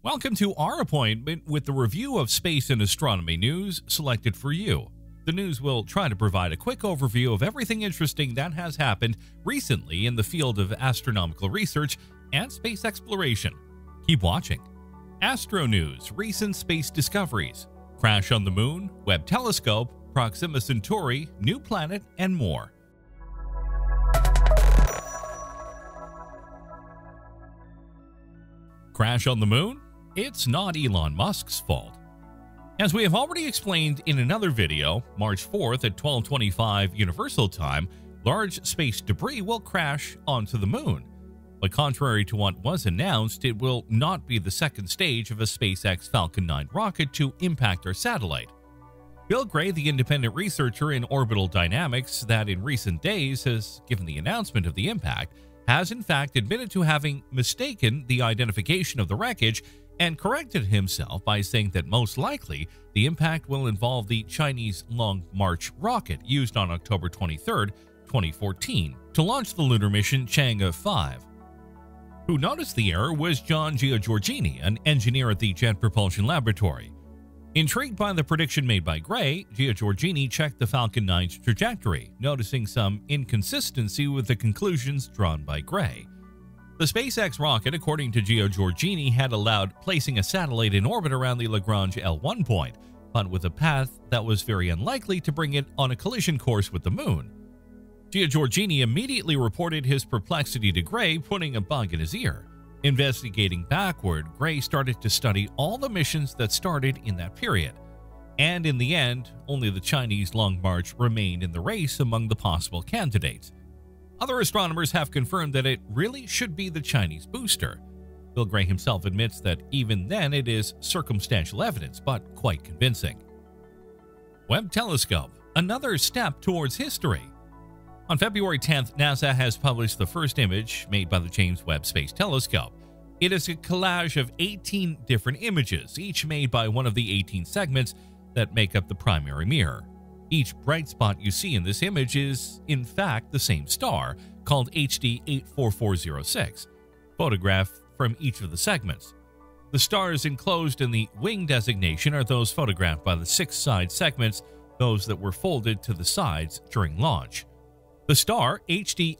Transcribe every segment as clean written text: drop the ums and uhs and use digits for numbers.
Welcome to our appointment with the review of space and astronomy news selected for you. The news will try to provide a quick overview of everything interesting that has happened recently in the field of astronomical research and space exploration. Keep watching. Astronews, recent space discoveries, crash on the moon, Webb Telescope, Proxima Centauri, new planet, and more. Crash on the moon? It's not Elon Musk's fault. As we have already explained in another video, March 4th at 12:25 Universal Time, large space debris will crash onto the moon. But contrary to what was announced, it will not be the second stage of a SpaceX Falcon 9 rocket to impact our satellite. Bill Gray, the independent researcher in orbital dynamics that in recent days has given the announcement of the impact, has in fact admitted to having mistaken the identification of the wreckage and corrected himself by saying that most likely the impact will involve the Chinese Long March rocket used on October 23, 2014, to launch the lunar mission Chang'e 5. Who noticed the error was John Giorgini, an engineer at the Jet Propulsion Laboratory. Intrigued by the prediction made by Gray, Giorgini checked the Falcon 9's trajectory, noticing some inconsistency with the conclusions drawn by Gray. The SpaceX rocket, according to Giorgini, had allowed placing a satellite in orbit around the Lagrange L1 point, but with a path that was very unlikely to bring it on a collision course with the moon. Giorgini immediately reported his perplexity to Gray, putting a bug in his ear. Investigating backward, Gray started to study all the missions that started in that period. And in the end, only the Chinese Long March remained in the race among the possible candidates. Other astronomers have confirmed that it really should be the Chinese booster. Bill Gray himself admits that even then it is circumstantial evidence, but quite convincing. Webb Telescope, another step towards history. On February 10th, NASA has published the first image made by the James Webb Space Telescope. It is a collage of 18 different images, each made by one of the 18 segments that make up the primary mirror. Each bright spot you see in this image is, in fact, the same star, called HD 84406, photographed from each of the segments. The stars enclosed in the wing designation are those photographed by the 6 side segments, those that were folded to the sides during launch. The star, HD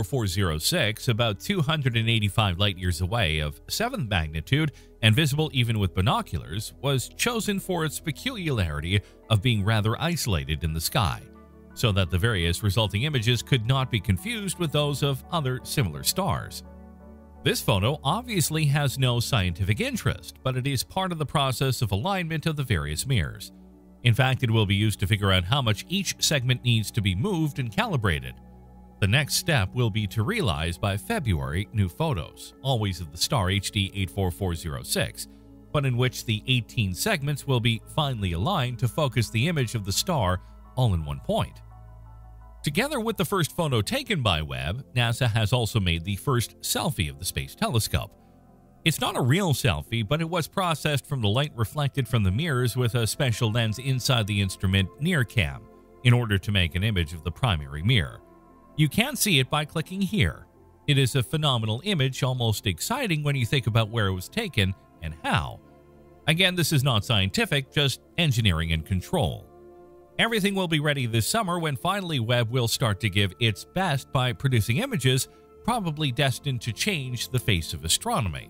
84406, about 285 light-years away, of 7th magnitude and visible even with binoculars, was chosen for its peculiarity of being rather isolated in the sky, so that the various resulting images could not be confused with those of other similar stars. This photo obviously has no scientific interest, but it is part of the process of alignment of the various mirrors. In fact, it will be used to figure out how much each segment needs to be moved and calibrated. The next step will be to realize by February new photos, always of the star HD 84406, but in which the 18 segments will be finely aligned to focus the image of the star all in one point. Together with the first photo taken by Webb, NASA has also made the first selfie of the Space Telescope. It's not a real selfie, but it was processed from the light reflected from the mirrors with a special lens inside the instrument NearCam in order to make an image of the primary mirror. You can see it by clicking here. It is a phenomenal image, almost exciting when you think about where it was taken and how. Again, this is not scientific, just engineering and control. Everything will be ready this summer when finally Webb will start to give its best by producing images probably destined to change the face of astronomy.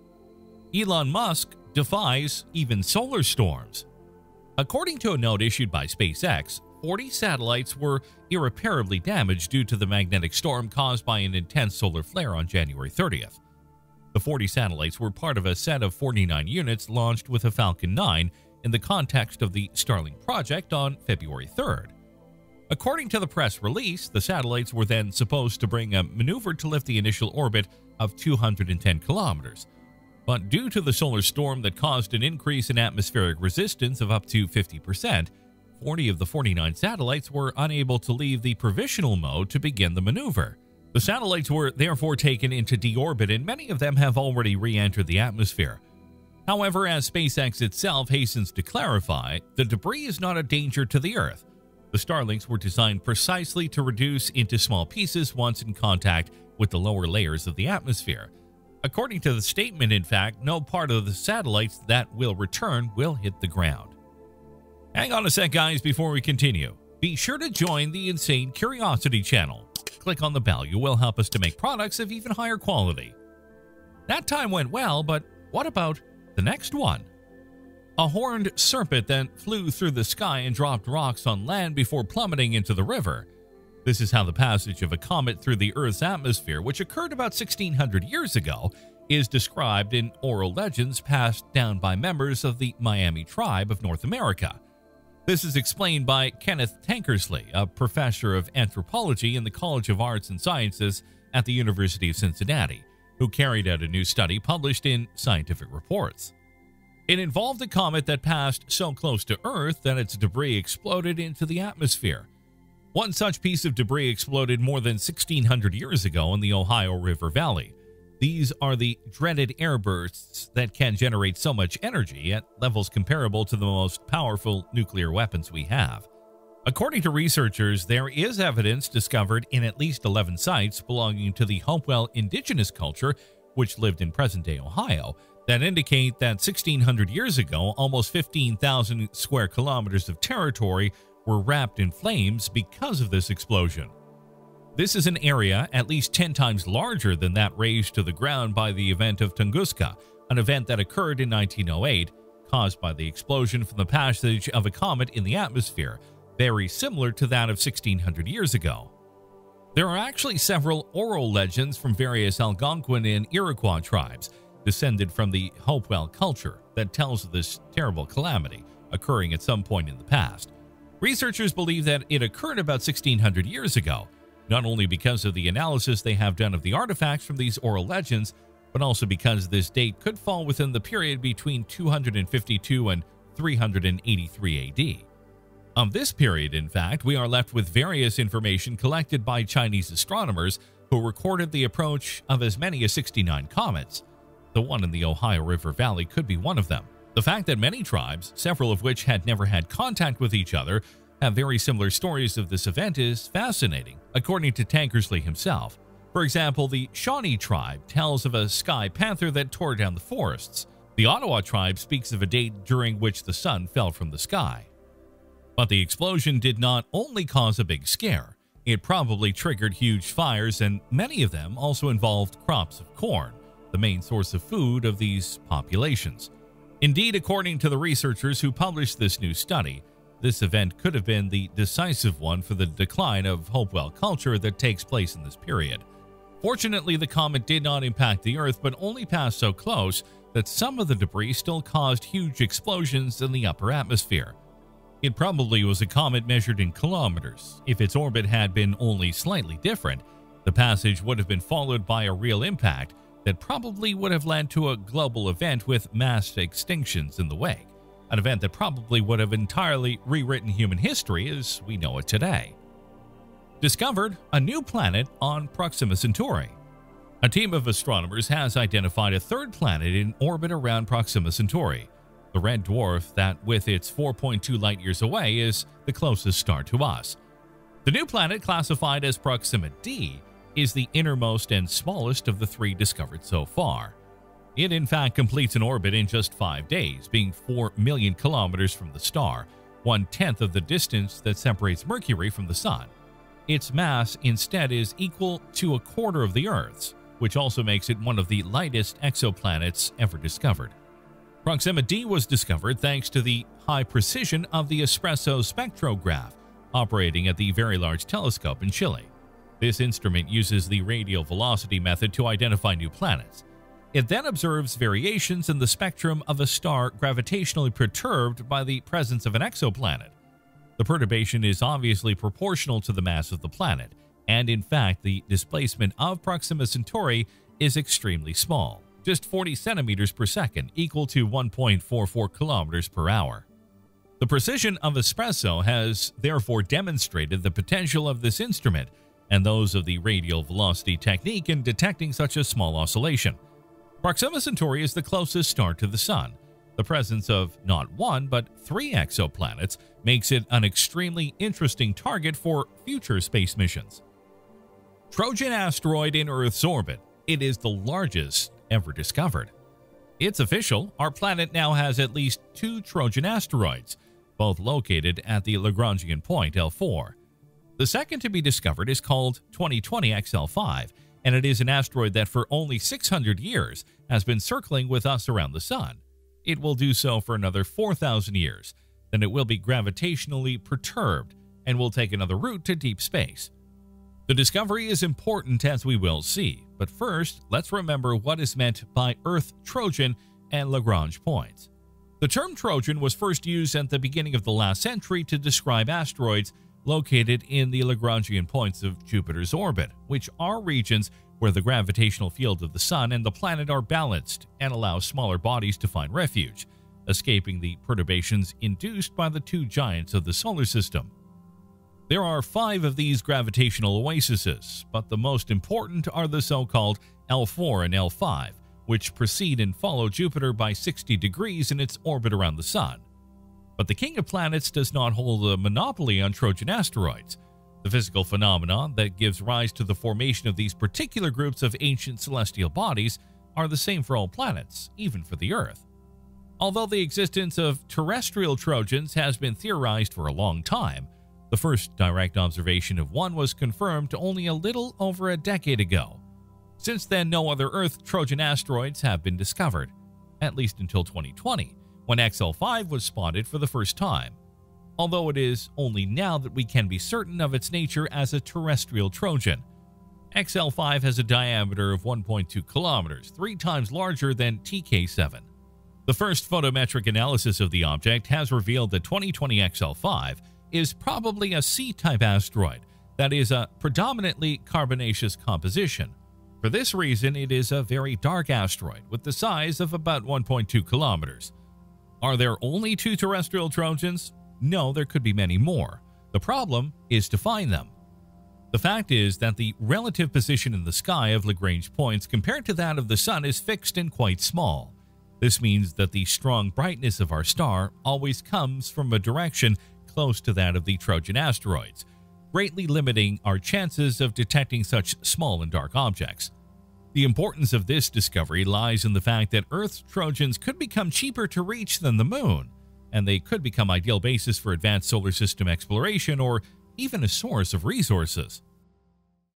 Elon Musk defies even solar storms. According to a note issued by SpaceX, 40 satellites were irreparably damaged due to the magnetic storm caused by an intense solar flare on January 30th. The 40 satellites were part of a set of 49 units launched with a Falcon 9 in the context of the Starlink project on February 3rd. According to the press release, the satellites were then supposed to bring a maneuver to lift the initial orbit of 210 kilometers. But due to the solar storm that caused an increase in atmospheric resistance of up to 50%, 40 of the 49 satellites were unable to leave the provisional mode to begin the maneuver. The satellites were therefore taken into deorbit, and many of them have already re-entered the atmosphere. However, as SpaceX itself hastens to clarify, the debris is not a danger to the Earth. The Starlinks were designed precisely to reduce into small pieces once in contact with the lower layers of the atmosphere. According to the statement, in fact, no part of the satellites that will return will hit the ground. Hang on a sec, guys, before we continue. Be sure to join the Insane Curiosity channel. Click on the bell. You will help us to make products of even higher quality. That time went well, but what about the next one? A horned serpent then flew through the sky and dropped rocks on land before plummeting into the river. This is how the passage of a comet through the Earth's atmosphere, which occurred about 1,600 years ago, is described in oral legends passed down by members of the Miami tribe of North America. This is explained by Kenneth Tankersley, a professor of anthropology in the College of Arts and Sciences at the University of Cincinnati, who carried out a new study published in Scientific Reports. It involved a comet that passed so close to Earth that its debris exploded into the atmosphere. One such piece of debris exploded more than 1,600 years ago in the Ohio River Valley. These are the dreaded airbursts that can generate so much energy at levels comparable to the most powerful nuclear weapons we have. According to researchers, there is evidence discovered in at least 11 sites belonging to the Hopewell indigenous culture, which lived in present-day Ohio, that indicate that 1,600 years ago, almost 15,000 square kilometers of territory were wrapped in flames because of this explosion. This is an area at least 10 times larger than that razed to the ground by the event of Tunguska, an event that occurred in 1908, caused by the explosion from the passage of a comet in the atmosphere, very similar to that of 1,600 years ago. There are actually several oral legends from various Algonquin and Iroquois tribes, descended from the Hopewell culture, that tells of this terrible calamity occurring at some point in the past. Researchers believe that it occurred about 1,600 years ago, not only because of the analysis they have done of the artifacts from these oral legends, but also because this date could fall within the period between 252 and 383 AD. Of this period, in fact, we are left with various information collected by Chinese astronomers who recorded the approach of as many as 69 comets. The one in the Ohio River Valley could be one of them. The fact that many tribes, several of which had never had contact with each other, have very similar stories of this event is fascinating, according to Tankersley himself. For example, the Shawnee tribe tells of a sky panther that tore down the forests. The Ottawa tribe speaks of a date during which the sun fell from the sky. But the explosion did not only cause a big scare, it probably triggered huge fires, and many of them also involved crops of corn, the main source of food of these populations. Indeed, according to the researchers who published this new study, this event could have been the decisive one for the decline of Hopewell culture that takes place in this period. Fortunately, the comet did not impact the Earth, but only passed so close that some of the debris still caused huge explosions in the upper atmosphere. It probably was a comet measured in kilometers. If its orbit had been only slightly different, the passage would have been followed by a real impact that probably would have led to a global event with mass extinctions in the wake. An event that probably would have entirely rewritten human history as we know it today. Discovered a new planet on Proxima Centauri. A team of astronomers has identified a third planet in orbit around Proxima Centauri, the red dwarf that, with its 4.2 light-years away, is the closest star to us. The new planet, classified as Proxima d, is the innermost and smallest of the three discovered so far. It in fact completes an orbit in just 5 days, being 4 million kilometers from the star, 1/10 of the distance that separates Mercury from the Sun. Its mass instead is equal to a quarter of the Earth's, which also makes it one of the lightest exoplanets ever discovered. Proxima d was discovered thanks to the high precision of the espresso spectrograph, operating at the Very Large Telescope in Chile. This instrument uses the radial velocity method to identify new planets. It then observes variations in the spectrum of a star gravitationally perturbed by the presence of an exoplanet. The perturbation is obviously proportional to the mass of the planet, and in fact, the displacement of Proxima Centauri is extremely small, just 40 centimeters per second, equal to 1.44 kilometers per hour. The precision of espresso has therefore demonstrated the potential of this instrument and those of the radial velocity technique in detecting such a small oscillation. Proxima Centauri is the closest star to the Sun. The presence of not one, but 3 exoplanets makes it an extremely interesting target for future space missions. Trojan asteroid in Earth's orbit. It is the largest ever discovered. It's official, our planet now has at least 2 Trojan asteroids, both located at the Lagrangian point L4. The second to be discovered is called 2020 XL5, and it is an asteroid that for only 600 years has been circling with us around the Sun. It will do so for another 4,000 years, then it will be gravitationally perturbed and will take another route to deep space. The discovery is important, as we will see, but first, let's remember what is meant by Earth Trojan and Lagrange points. The term Trojan was first used at the beginning of the last century to describe asteroids located in the Lagrangian points of Jupiter's orbit, which are regions where the gravitational field of the Sun and the planet are balanced and allow smaller bodies to find refuge, escaping the perturbations induced by the 2 giants of the solar system. There are 5 of these gravitational oases, but the most important are the so-called L4 and L5, which precede and follow Jupiter by 60 degrees in its orbit around the Sun. But the King of Planets does not hold a monopoly on Trojan asteroids. The physical phenomenon that gives rise to the formation of these particular groups of ancient celestial bodies are the same for all planets, even for the Earth. Although the existence of terrestrial Trojans has been theorized for a long time, the first direct observation of one was confirmed only a little over a decade ago. Since then, no other Earth Trojan asteroids have been discovered, at least until 2020, when XL5 was spotted for the first time, although it is only now that we can be certain of its nature as a terrestrial Trojan. XL5 has a diameter of 1.2 kilometers, 3 times larger than TK7. The first photometric analysis of the object has revealed that 2020 XL5 is probably a C-type asteroid that is a predominantly carbonaceous composition. For this reason, it is a very dark asteroid with the size of about 1.2 kilometers. Are there only 2 terrestrial Trojans? No, there could be many more. The problem is to find them. The fact is that the relative position in the sky of Lagrange points compared to that of the Sun is fixed and quite small. This means that the strong brightness of our star always comes from a direction close to that of the Trojan asteroids, greatly limiting our chances of detecting such small and dark objects. The importance of this discovery lies in the fact that Earth's Trojans could become cheaper to reach than the Moon, and they could become ideal bases for advanced solar system exploration or even a source of resources.